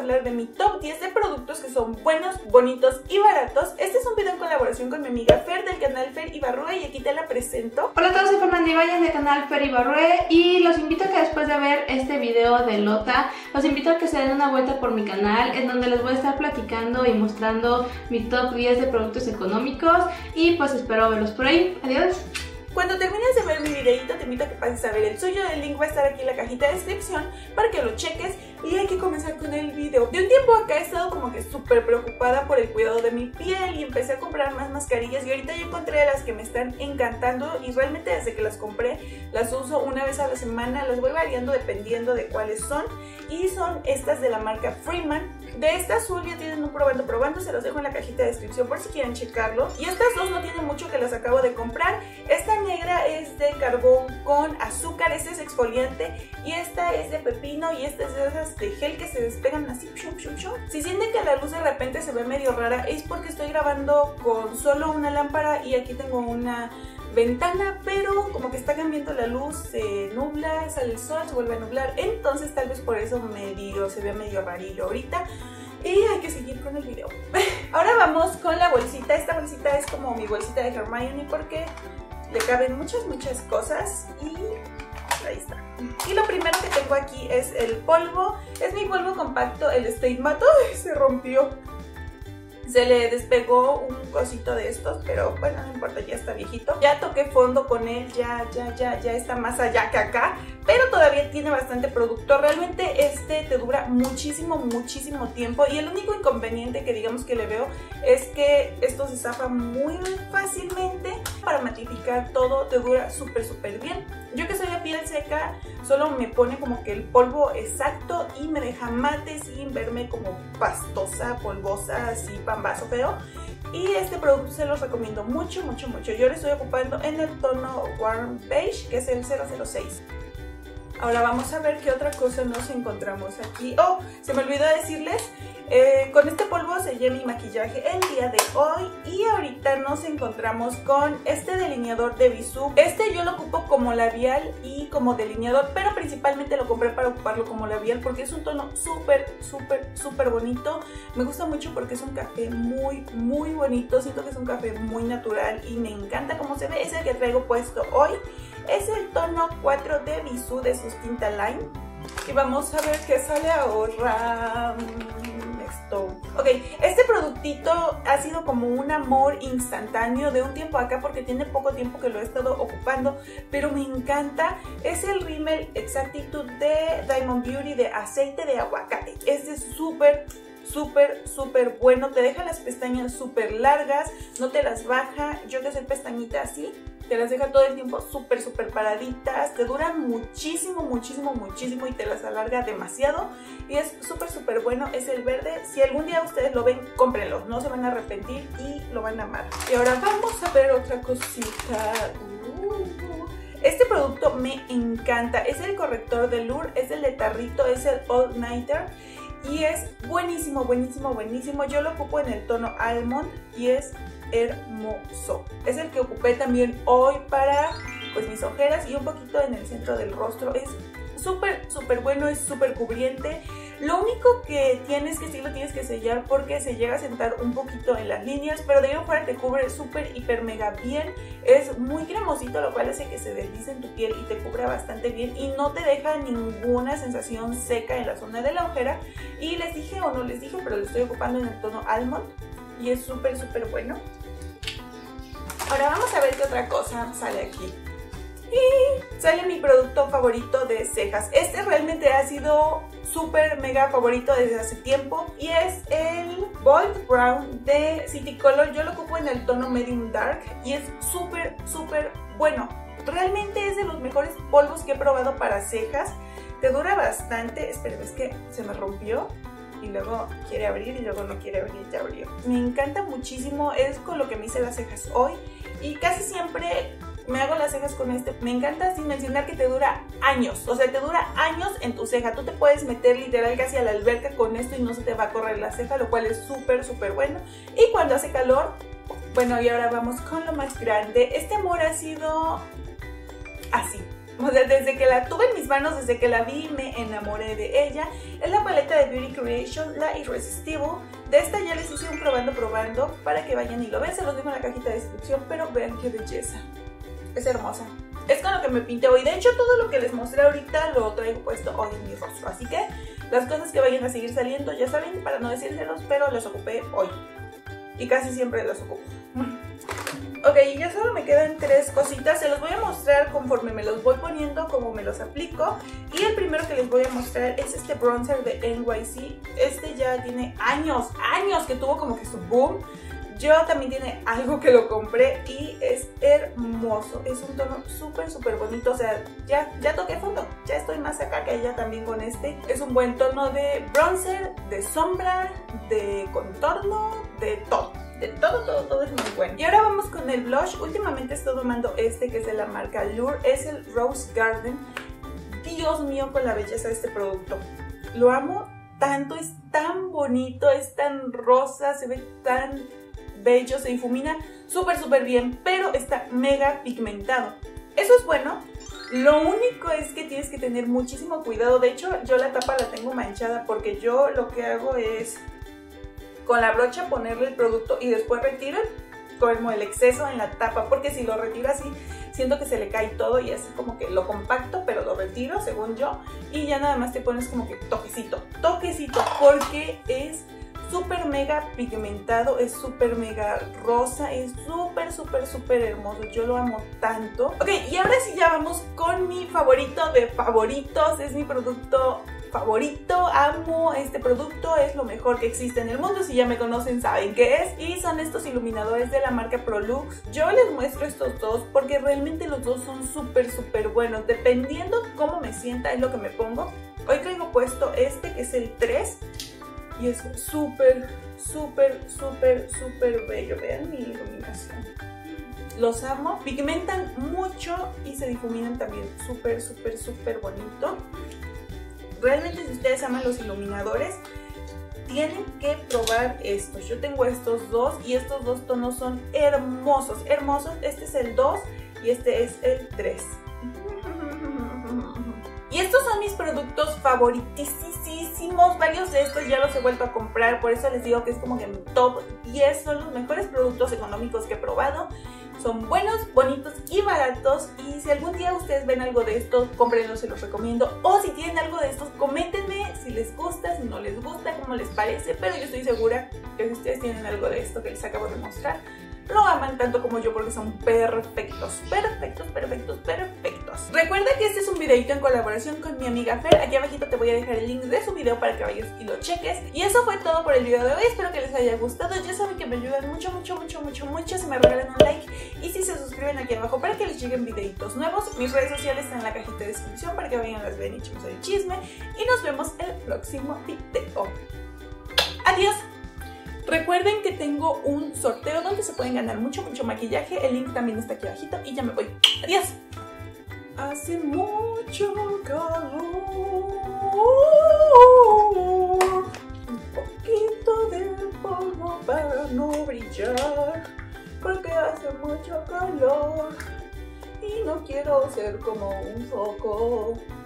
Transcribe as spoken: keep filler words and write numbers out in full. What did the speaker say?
hablar de mi top diez de productos que son buenos, bonitos y baratos. Este es un video en colaboración con mi amiga Fer del canal Fer Ibarrue y aquí te la presento. Hola a todos, soy Fernanda Ibáñez del canal Fer Ibarrue y los invito a que después de ver este video de Lota, los invito a que se den una vuelta por mi canal en donde les voy a estar platicando y mostrando mi top diez de productos económicos y pues espero verlos por ahí. Adiós. Cuando termines de ver mi videito te invito a que pases a ver el suyo, el link va a estar aquí en la cajita de descripción para que lo cheques y hay que comenzar con el video. De un tiempo acá he estado como que súper preocupada por el cuidado de mi piel y empecé a comprar más mascarillas y ahorita ya encontré las que me están encantando y realmente desde que las compré las uso una vez a la semana, las voy variando dependiendo de cuáles son y son estas de la marca Freeman. De esta azul ya tienen un probando probando, se los dejo en la cajita de descripción por si quieren checarlo. Y estas dos no tienen mucho que las acabo de comprar. Esta negra es de carbón con azúcar, este es exfoliante y esta es de pepino y esta es de esas de gel que se despegan así. Shum, shum, shum. Si sienten que la luz de repente se ve medio rara es porque estoy grabando con solo una lámpara y aquí tengo una ventana, pero como que está cambiando la luz, se nubla, sale el sol, se vuelve a nublar, entonces tal vez por eso medio, se ve medio rarillo ahorita y hay que seguir con el video. Ahora vamos con la bolsita. Esta bolsita es como mi bolsita de Hermione porque le caben muchas muchas cosas y ahí está. Y lo primero que tengo aquí es el polvo, es mi polvo compacto, el Stay Matte. ¡Ay, se rompió! Se le despegó un cosito de estos, pero bueno, no importa, ya está viejito. Ya toqué fondo con él, ya, ya, ya, ya está más allá que acá, pero todavía tiene bastante producto. Realmente este te dura muchísimo, muchísimo tiempo y el único inconveniente que digamos que le veo es que esto se zafa muy fácilmente. Para matificar todo te dura súper, súper bien. Yo que soy de piel seca, solo me pone como que el polvo exacto y me deja mate sin verme como pastosa, polvosa, así pambazo feo. Y este producto se los recomiendo mucho, mucho, mucho. Yo lo estoy ocupando en el tono Warm Beige, que es el cero cero seis. Ahora vamos a ver qué otra cosa nos encontramos aquí. Oh, se me olvidó decirles, eh, con este polvo sellé mi maquillaje el día de hoy y ahorita nos encontramos con este delineador de Bisú. Este yo lo ocupo como labial y como delineador, pero principalmente lo compré para ocuparlo como labial porque es un tono súper, súper, súper bonito. Me gusta mucho porque es un café muy, muy bonito. Siento que es un café muy natural y me encanta cómo se ve. Es el que traigo puesto hoy. Es el tono cuatro de Bisú de sus tinta Line. Y vamos a ver qué sale ahora. Esto. Ok, este productito ha sido como un amor instantáneo de un tiempo acá porque tiene poco tiempo que lo he estado ocupando, pero me encanta. Es el rímel Exactitude de Diamond Beauty de aceite de aguacate. Este es súper súper, súper bueno. Te deja las pestañas súper largas, no te las baja. Yo que soy pestañita así, te las deja todo el tiempo súper, súper paraditas. Te duran muchísimo, muchísimo, muchísimo y te las alarga demasiado. Y es súper, súper bueno. Es el verde. Si algún día ustedes lo ven, cómprenlo. No se van a arrepentir y lo van a amar. Y ahora vamos a ver otra cosita. Uh. Este producto me encanta. Es el corrector de Lure. Es el de tarrito. Es el All Nighter. Y es buenísimo, buenísimo, buenísimo. Yo lo ocupo en el tono Almond y es hermoso. Es el que ocupé también hoy para pues mis ojeras y un poquito en el centro del rostro. Es súper, súper bueno, es súper cubriente. Lo único que tienes que sí lo tienes que sellar porque se llega a sentar un poquito en las líneas, pero de ahí en fuera te cubre súper, hiper, mega bien. Es muy cremosito, lo cual hace que se deslice en tu piel y te cubra bastante bien y no te deja ninguna sensación seca en la zona de la ojera. Y les dije o no les dije, pero lo estoy ocupando en el tono Almond y es súper, súper bueno. Ahora vamos a ver qué otra cosa sale aquí. Y sale mi producto favorito de cejas. Este realmente ha sido súper mega favorito desde hace tiempo y es el Bold Brown de City Color. Yo lo ocupo en el tono Medium Dark y es súper, súper bueno. Realmente es de los mejores polvos que he probado para cejas. Te dura bastante. Espera, es que se me rompió y luego quiere abrir y luego no quiere abrir, ya abrió. Me encanta muchísimo, es con lo que me hice las cejas hoy y casi siempre me hago las cejas con este. Me encanta sin mencionar que te dura años, o sea, te dura años en tu ceja. Tú te puedes meter literal casi a la alberca con esto y no se te va a correr la ceja, lo cual es súper, súper bueno. Y cuando hace calor, bueno, y ahora vamos con lo más grande. Este amor ha sido así. O sea, desde que la tuve en mis manos, desde que la vi, me enamoré de ella. Es la paleta de Beauty Creation, la Irresistible. De esta ya les hice un probando probando para que vayan y lo vean. Se los dejo en la cajita de descripción, pero vean qué belleza. Es hermosa. Es con lo que me pinté hoy. De hecho, todo lo que les mostré ahorita lo traigo puesto hoy en mi rostro. Así que las cosas que vayan a seguir saliendo, ya saben, para no decírselos, pero las ocupé hoy. Y casi siempre las ocupo. Ok, ya solo me quedan tres cositas. Se los voy a mostrar conforme me los voy poniendo, como me los aplico. Y el primero que les voy a mostrar es este bronzer de N Y C. Este ya tiene años, años que tuvo como que su boom. Yo también tiene algo que lo compré y es hermoso. Es un tono súper, súper bonito. O sea, ya, ya toqué fondo. Ya estoy más acá que ella también con este. Es un buen tono de bronzer, de sombra, de contorno, de todo. De todo, todo, todo es muy bueno. Y ahora vamos con el blush. Últimamente estoy tomando este que es de la marca Lure. Es el Rose Garden. Dios mío, con la belleza de este producto. Lo amo tanto, es tan bonito, es tan rosa, se ve tan bello, se difumina súper, súper bien, pero está mega pigmentado. Eso es bueno. Lo único es que tienes que tener muchísimo cuidado. De hecho, yo la tapa la tengo manchada porque yo lo que hago es con la brocha ponerle el producto y después retiro como el exceso en la tapa, porque si lo retiro así siento que se le cae todo y así como que lo compacto, pero lo retiro según yo y ya nada más te pones como que toquecito, toquecito, porque es súper mega pigmentado, es súper mega rosa, es súper súper súper hermoso, yo lo amo tanto. Ok, y ahora sí ya vamos con mi favorito de favoritos, es mi producto favorito, amo este producto, es lo mejor que existe en el mundo. Si ya me conocen saben qué es, y son estos iluminadores de la marca Prolux. Yo les muestro estos dos porque realmente los dos son súper súper buenos, dependiendo cómo me sienta es lo que me pongo. Hoy traigo puesto este que es el tres y es súper súper súper súper bello. Vean mi iluminación, los amo, pigmentan mucho y se difuminan también súper súper súper bonito. Realmente si ustedes aman los iluminadores, tienen que probar estos. Yo tengo estos dos y estos dos tonos son hermosos, hermosos. Este es el dos y este es el tres. Y estos son mis productos favoritísimos. Varios de estos ya los he vuelto a comprar, por eso les digo que es como que mi top diez. Son los mejores productos económicos que he probado. Son buenos, bonitos y baratos. Y si algún día ustedes ven algo de esto, cómprenlo, se los recomiendo. O si tienen algo de estos, coméntenme si les gusta, si no les gusta, cómo les parece. Pero yo estoy segura que si ustedes tienen algo de esto que les acabo de mostrar, lo aman tanto como yo porque son perfectos, perfectos, perfectos, perfectos. Recuerda que este es un videito en colaboración con mi amiga Fer. Aquí abajito te voy a dejar el link de su video para que vayas y lo cheques. Y eso fue todo por el video de hoy. Espero que les haya gustado. Ya saben que me ayudan mucho, mucho, mucho, mucho, mucho si me regalan un like y si se suscriben aquí abajo para que les lleguen videitos nuevos. Mis redes sociales están en la cajita de descripción para que vayan, las vean y echemos el chisme. Y nos vemos en el próximo video. Adiós. Recuerden que tengo un sorteo donde se pueden ganar mucho, mucho maquillaje. El link también está aquí abajito y ya me voy. Adiós. Hace mucho calor, un poquito de polvo para no brillar, porque hace mucho calor y no quiero ser como un foco.